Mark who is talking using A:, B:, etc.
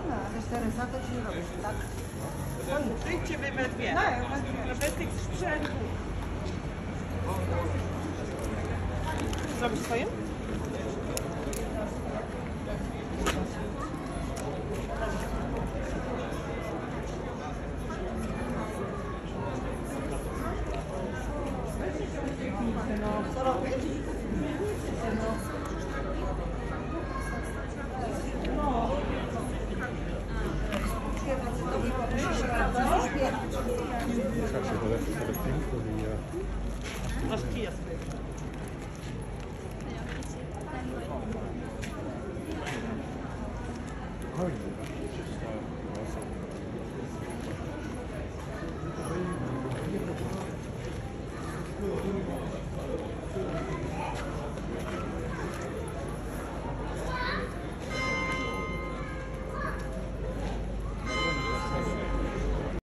A: Też Teresa to ci robi, tak?
B: Przyjdźcie wy we dwie. Bez tych sprzętów. Zrobisz swoje?
A: Co robisz?
B: Masz kija.
C: Chodź.